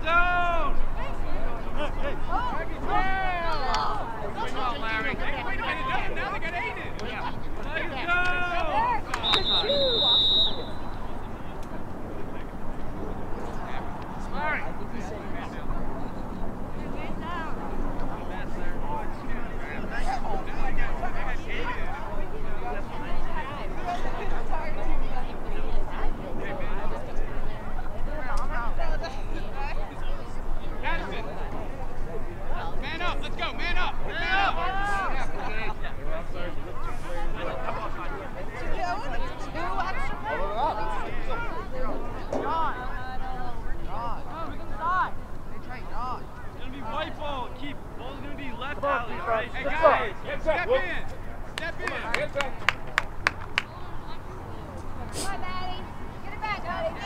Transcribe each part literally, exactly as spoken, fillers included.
zone! Hey, hey. Good job, Larry. Wait a minute, now they got Aiden. Let's go! Larry. Man up, let's go, man up, man up! It's gonna be white ball, keep, ball's gonna be left alley, right? Hey guys, step in, step in! Come on, Maddie. Get it back, Maddie.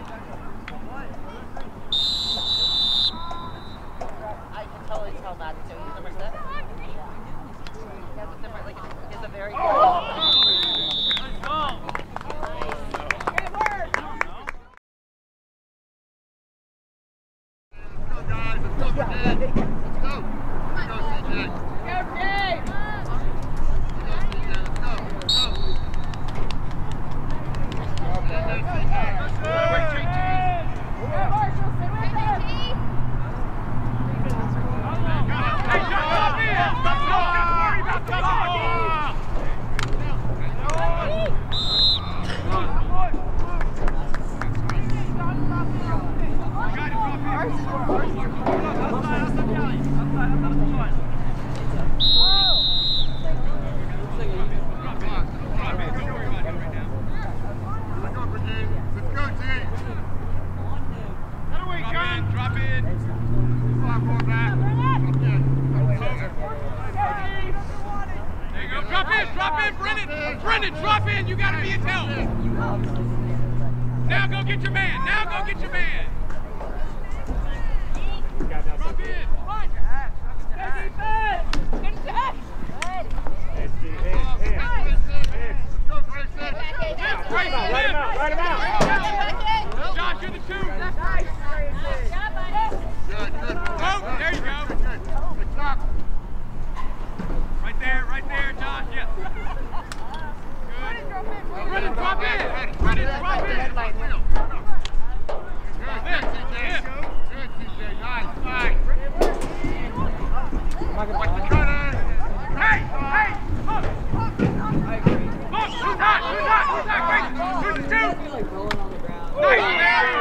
I can totally tell that too. He's number six. He has a different, like, he has a very good. Oh! Let's go! Good work. Let's go, guys. Let's go, Brigade. Let's go. Let's go, C J. Go, Brigade. Let's go, C J. Let's go. Let's go. Brendan, drop in, you gotta be his help. Now go get your man, now go get your man. Drop in. Josh, you're the two. Oh, there you go. Right there, right there, Josh, yeah. Brennan, drop in! Brennan, drop in! Good, good, C J. Good, C J. Nice, nice. Watch the cutter. Hey, hey, look! Look, who's hot? Who's hot? Who's hot? Great! Who's the two? Nice, Larry!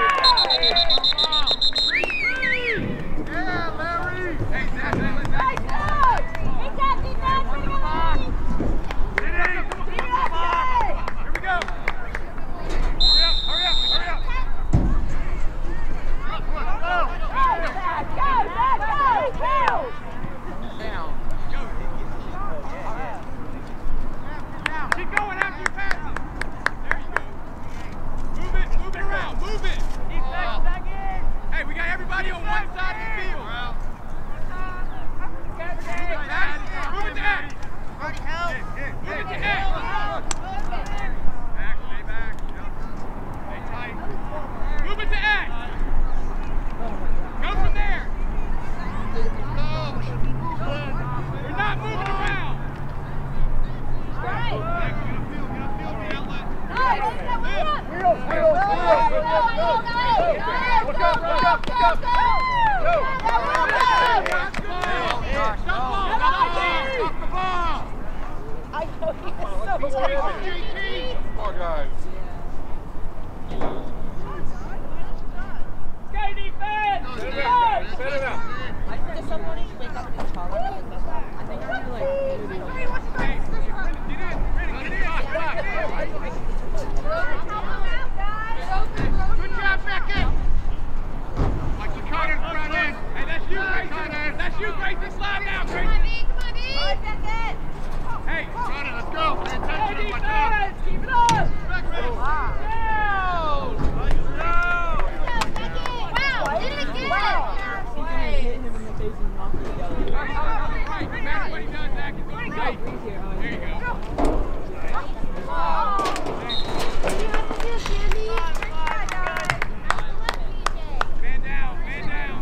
Yeah, Larry. Hey, Zach, hey, let's Nice dog! Hey, Zach, be back! Bring him on! Here we go! Hurry up, hurry up, hurry up! Go, Zach, go! Go! Down. Keep going after you pass it. There you go. Move it, move it around, move it. Hey, we got everybody on one side of the field. Move it to X. Move it to X. Back, stay back. Stay tight. Move it to X. Go from there. We're not moving around. Right. Get a field, get a field, the outlet. Go, wake up, wake up! Go, go, go, go, go, go, go, Poor guys. Sky defense! Set it up. I think if someone needs to wake up and talk, I think I feel like. Hey, get in, Brennan, get in. Good job, Beckett. Watch the cutter, Brennan. Hey, that's you, Grayson. That's you, Grayson. Slide down, Grayson. Hey, Cutter, let's go. Pay attention. Watch out. Keep it on! back, Brennan. Wow! Let's go. Wow, did it again! Right, remember what he does, Zach, is going right. There you go. Man down, man down.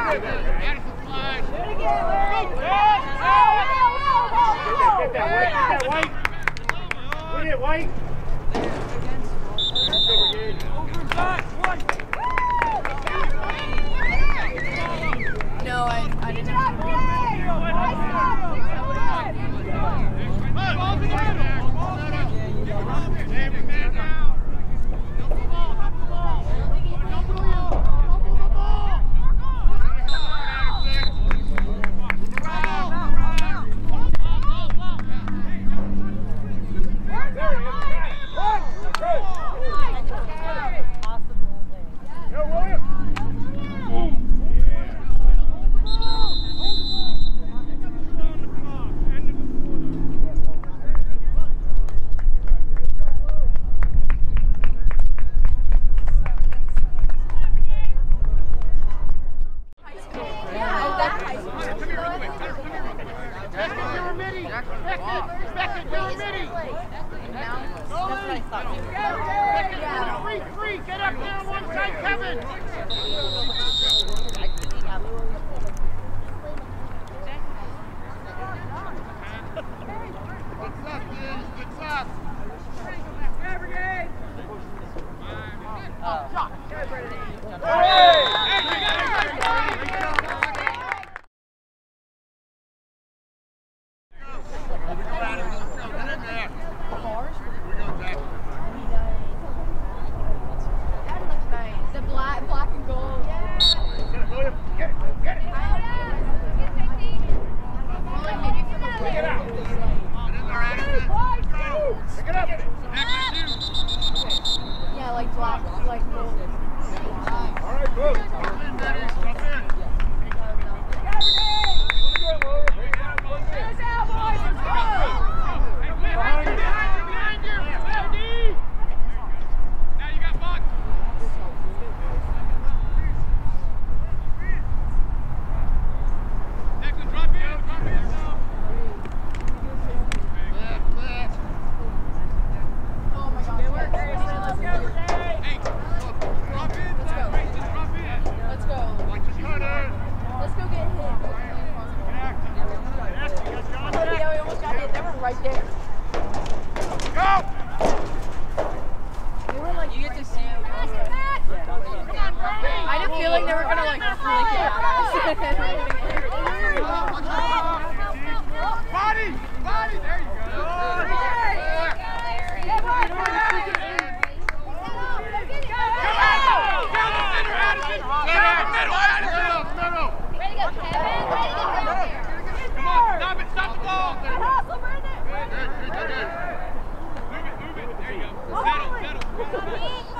No, I, I didn't have to.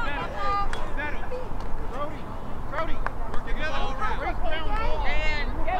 Brody, work together. All right.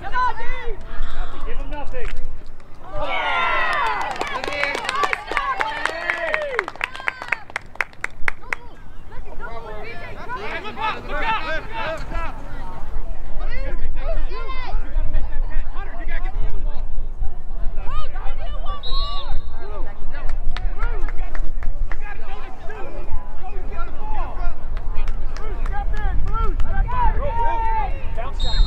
Come on, D! Nothing, give him nothing. Hey, look up, look up, look up. Hunter, you gotta get the ball. Oh, don't do one more. You gotta go to two. Go to get the ball. Bruce, step in, Bruce. Bounce shot.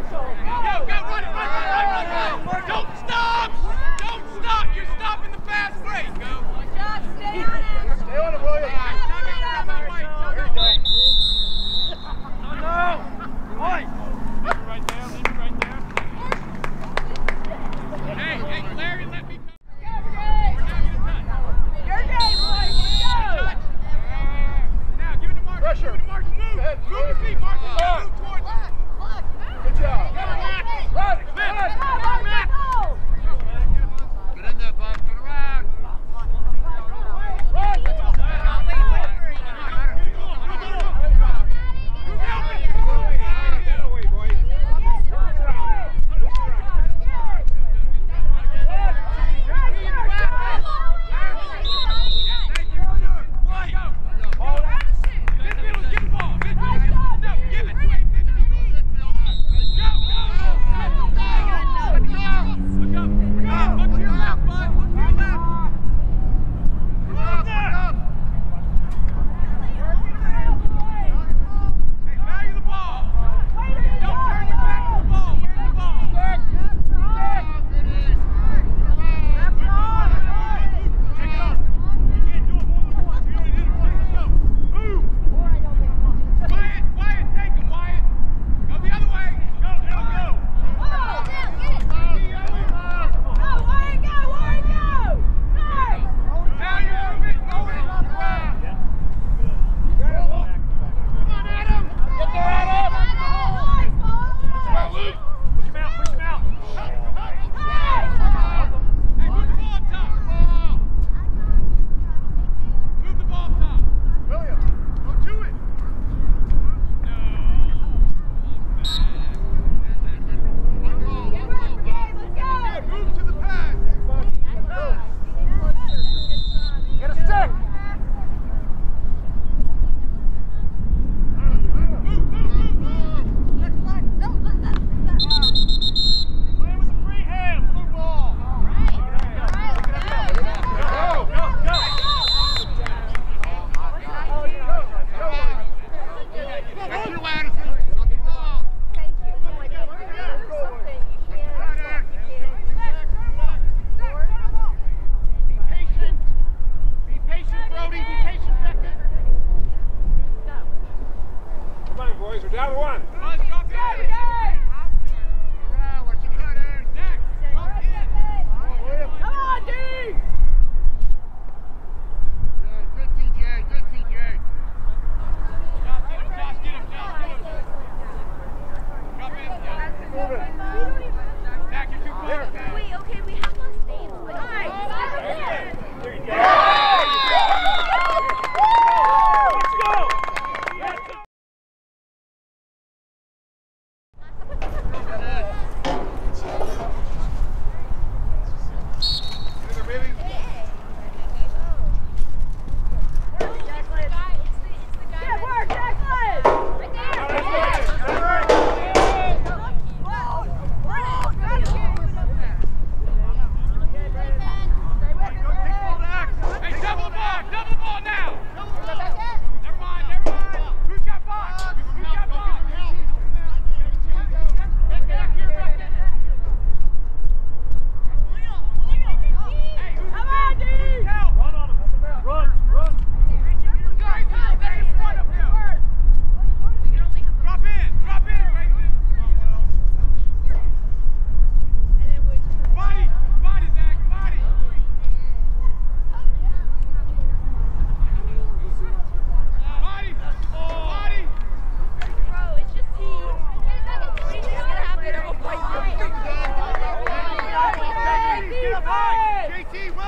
Don't stop! Don't stop! You're stopping the pass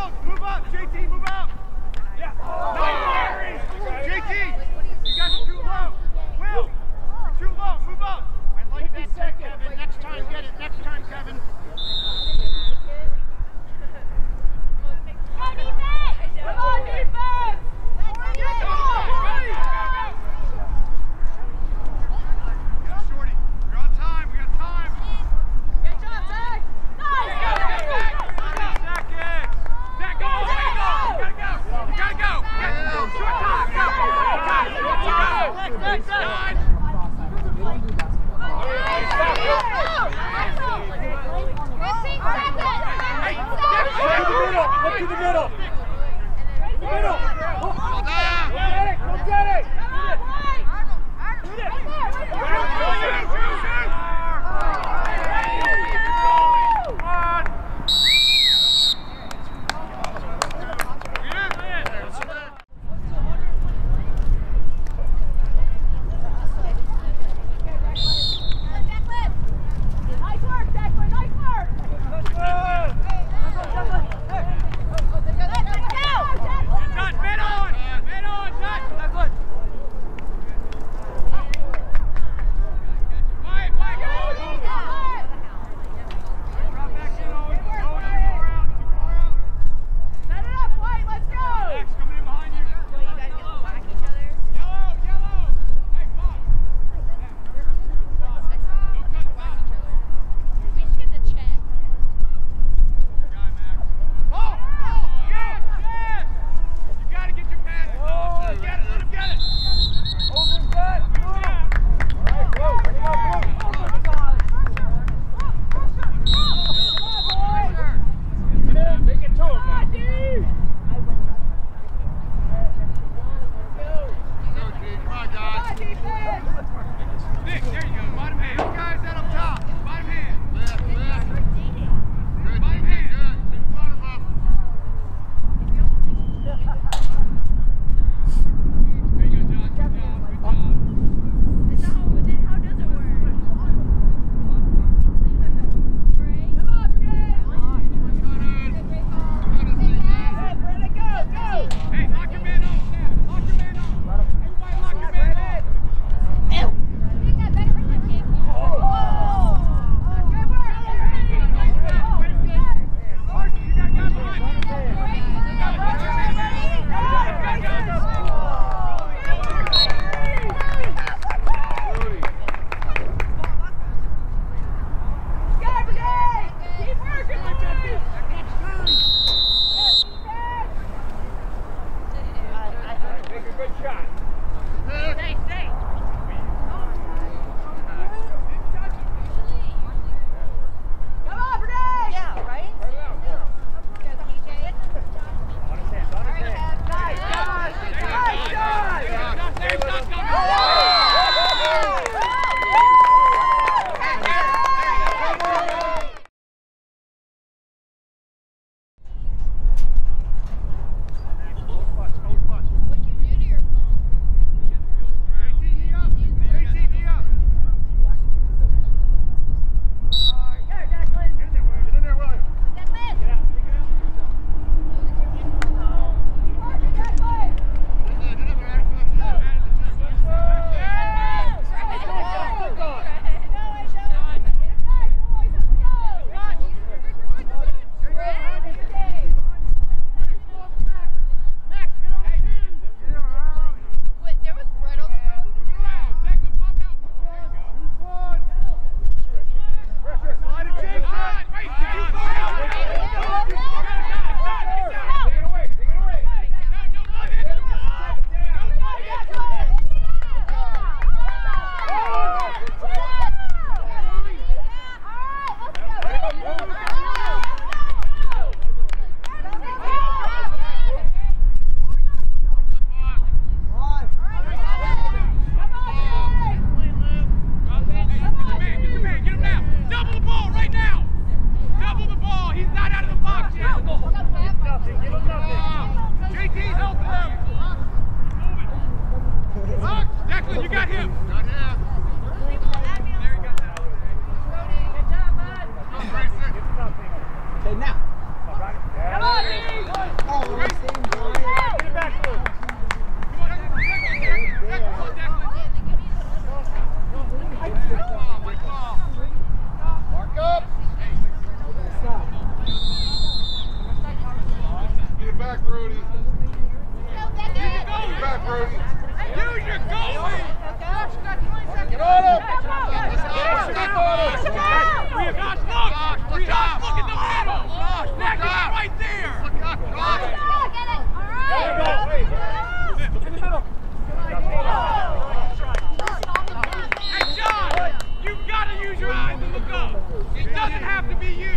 close. Move up. J T, move up. Yeah. Nice. J T, you guys are too low. Will, you're too low. Move up. I like that tech, Kevin. Next time, get it. Next time, Kevin. Come on, defense! Come on, defense! Get Go, on! go, Shorty. You're on time. We got time. Good job, Zach! Nice! Go, go, Zach. Zach, Zach, go. You gotta go. You gotta go. Get- Short time. Go. Short time. Short time. Next, next, Nine. Look to the middle. The middle. Well done. Go get it. Go get it. Nice work, Declan, nice work! Let's go! Done. Man on. Man on. Done. That's good. back, Rudy. Use your goalie. Back, Rudy. Use your goalie. Get on him. Josh, look. Josh, look in the middle. Neck is right there. Get it. All right. There you go. Look in the middle. Hey, John, you've got to use your eyes and look up. It doesn't have to be you.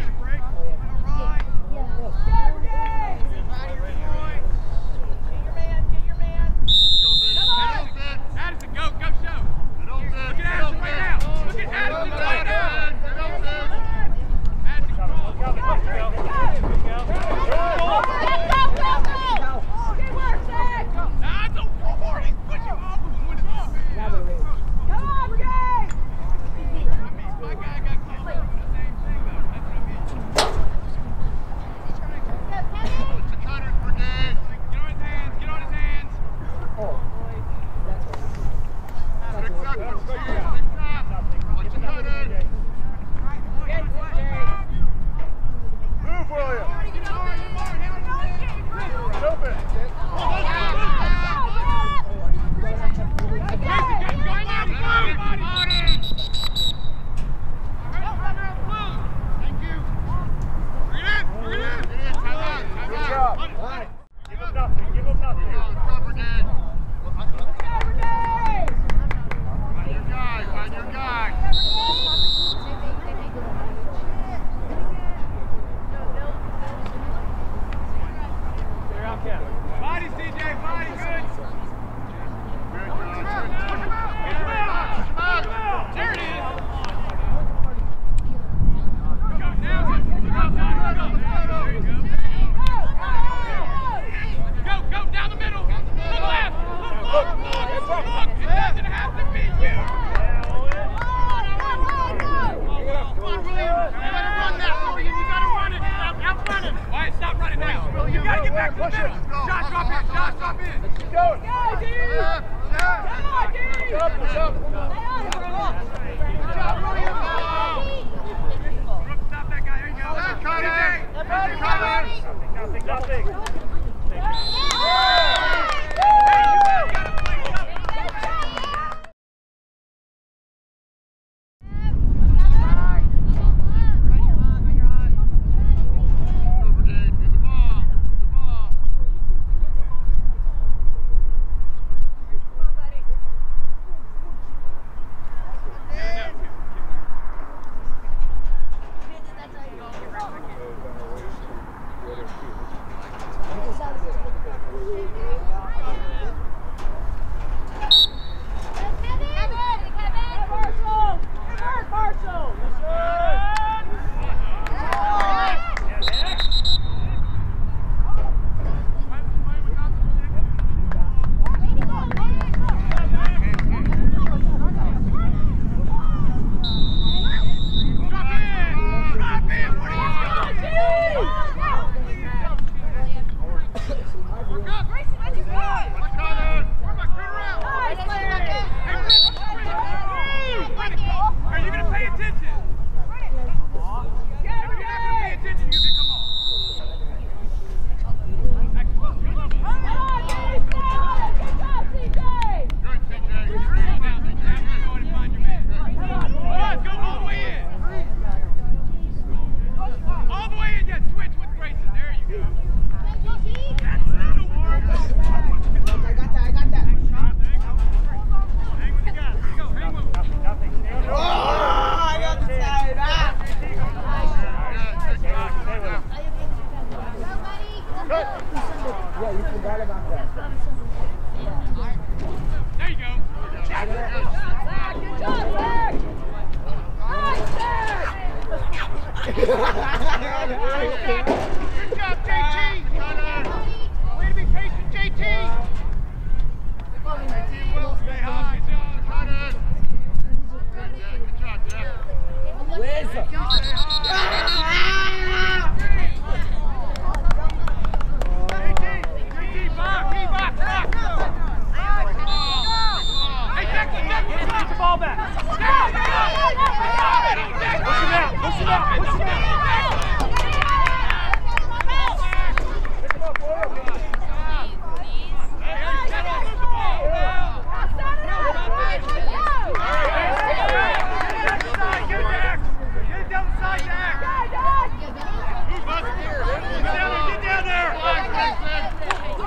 Addison, go, go show. Look at Addison right now. Look at Addison right now. Addison, come on. Go, go, go, go. Good work, Zach. Nah, don't forward. He's pushing off of him with his offense. Come on, Brigade. I mean, my guy got called out for the same thing, though. That's what I mean. It's a Connors Brigade. Get on his hands. Get on his hands. Oh. Big shot, big shot. Let's cut it. Move, William. Open. Thank you. Bring it in. Bring it in. Good job. Give him nothing. Give him nothing. Cover Brigade. Your guy, find your guy. Body, C J, body, good. Good, good. Push him out. Push him out. Push him out. There it is. Go, now, go, go, go. There you go. Go, go, down the middle. Look left. Look, look, look, look. It doesn't have to be you. Come on, William. You gotta run that, William. You gotta run it. Outrun him. Wyatt, stop running now. You gotta get back to the middle. Josh, drop in. Josh, drop in. Keep going. Go, D. Come on, D. Jump, jump. Good job, William. Stop that guy. There you go. Cut it. Cut it. Nothing, nothing.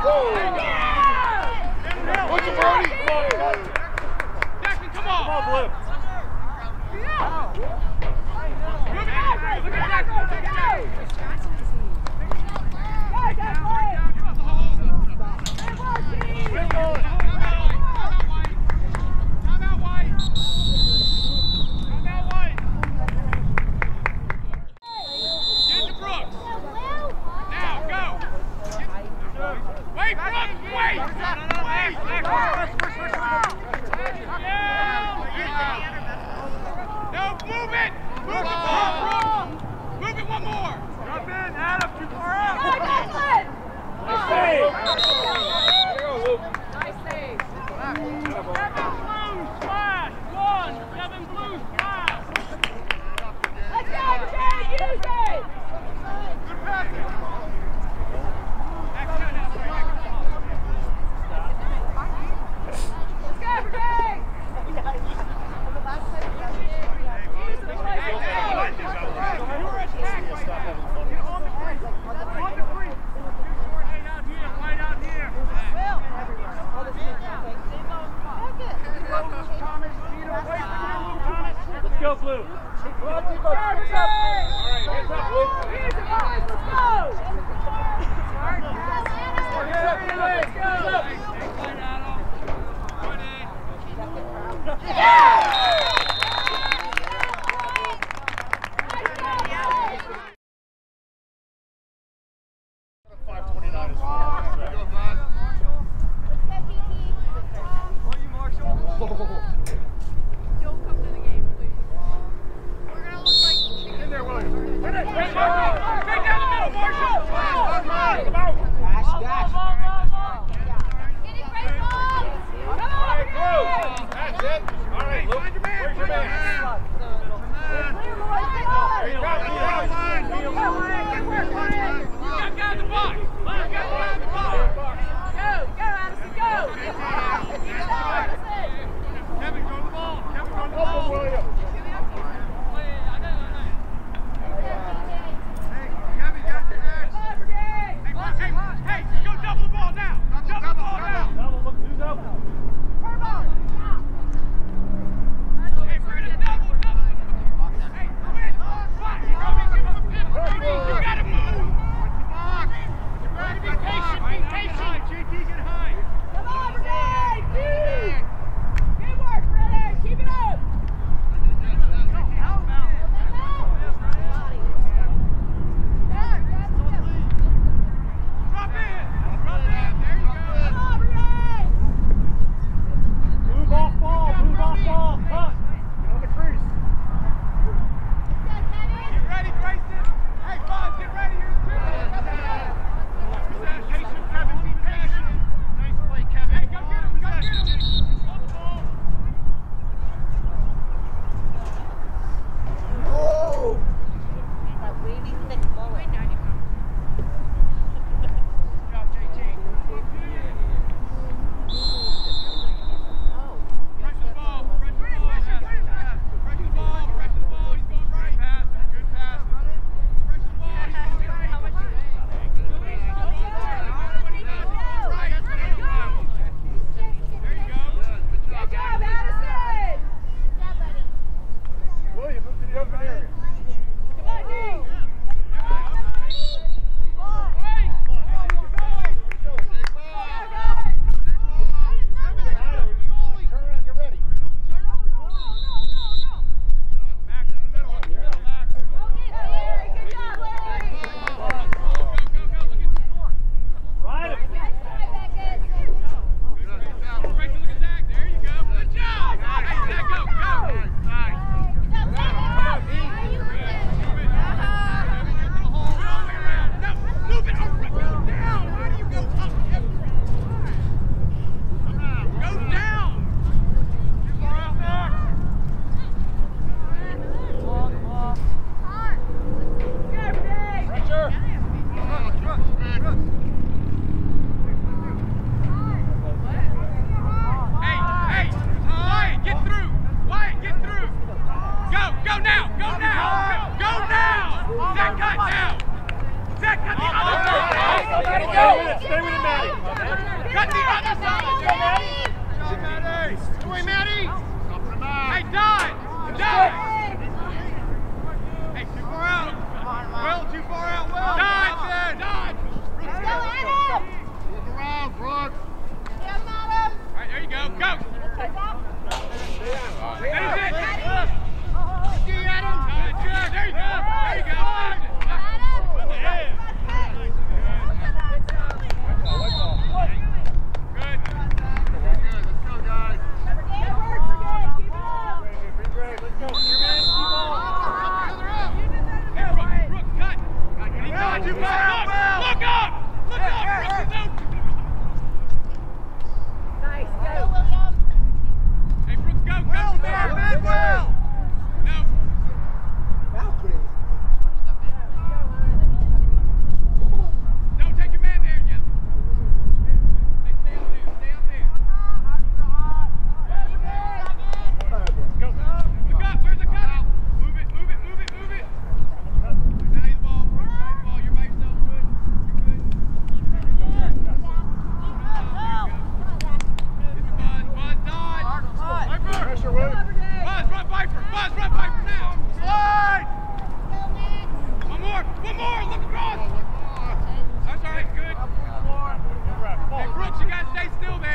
Push him, Brody. Come on, Jackson, come on. come on, Blue. Move it out. Look at Jackson. Take it down. Go, Blue. five twenty-nine is fine. In there, William. Straight down the middle, Marshall. That's it. All right, Luke. Where's your man? You got guys in the box. You got guys in the box. Kevin, go to the ball. Kevin, go to the Help him, ball. William. Hey, hey, go double the ball now. Double the ball now. Double, look who's double. Hey, Brandon, double, double. Hey, win. What? You gotta move. You gotta be patient. Be patient. J T, get high. Come on, Renee! Dude! Good work, Renee! Keep it up! Drop in.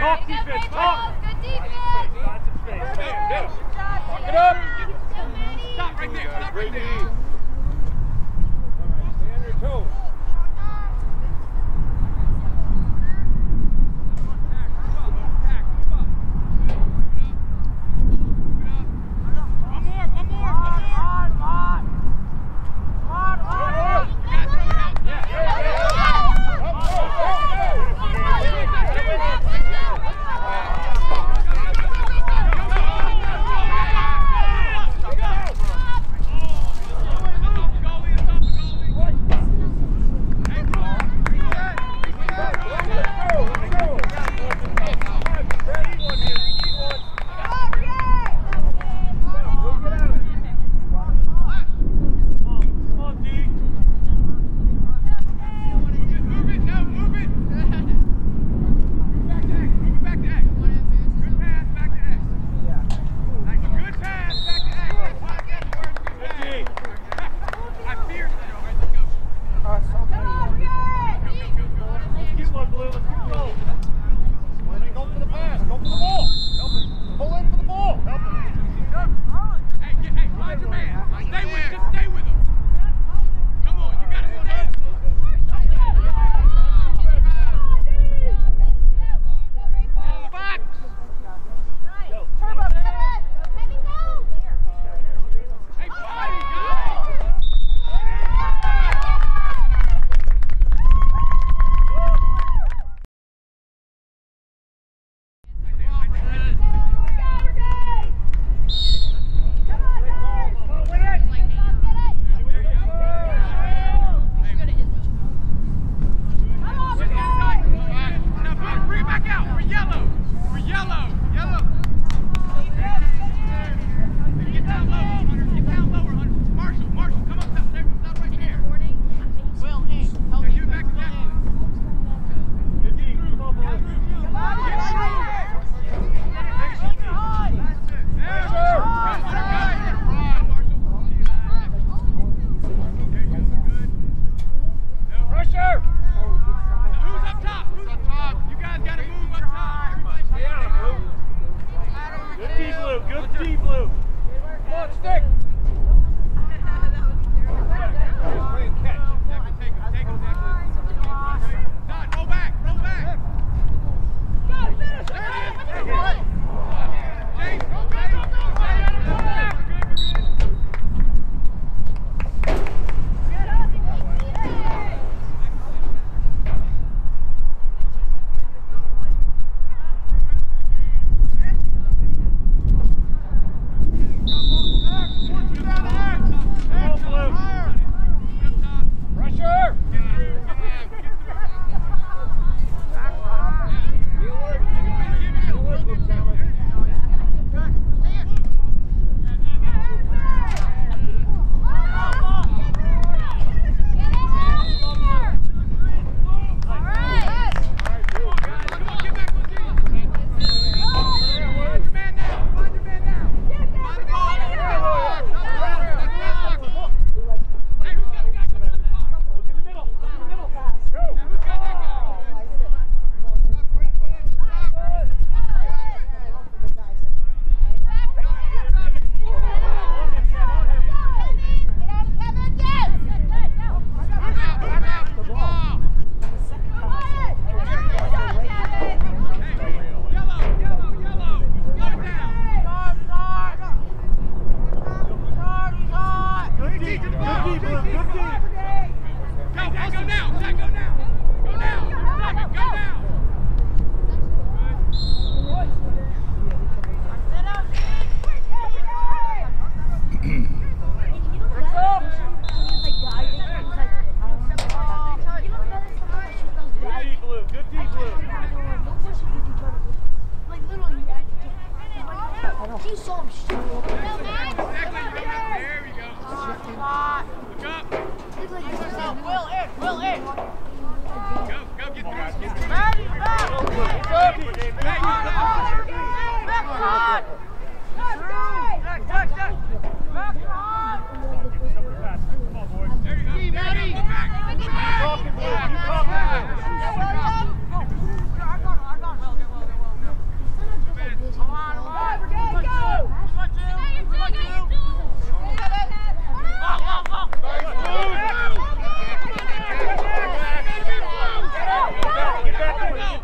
Talk defense, talk. Good defense. Lots of space. Good Go, go. job, Walk Jay. it up. So many. Stop right there. Stop right there. Great D. Stay on your toes.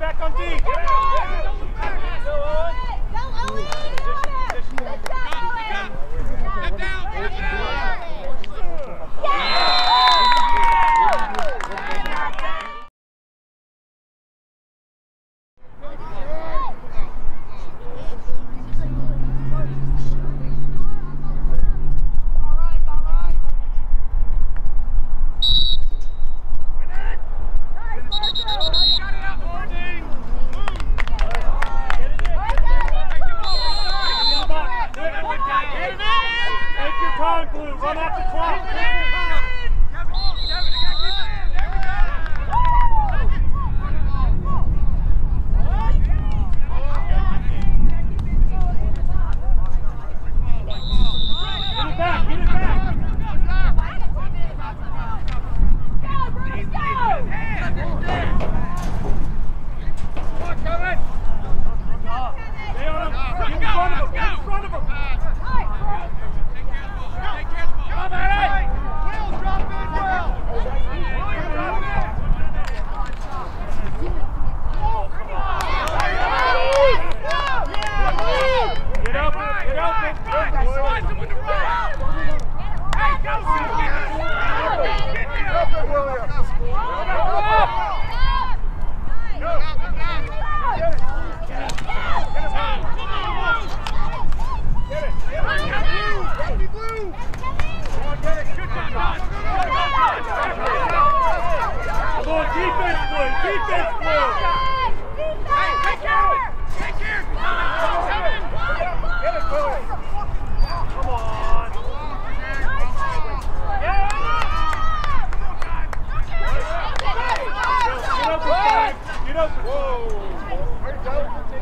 back on D. Get out. Go, Owen. Go, Owen. Good job, Owen. Get down. Get down. Run out the clock. Get up! Whoa!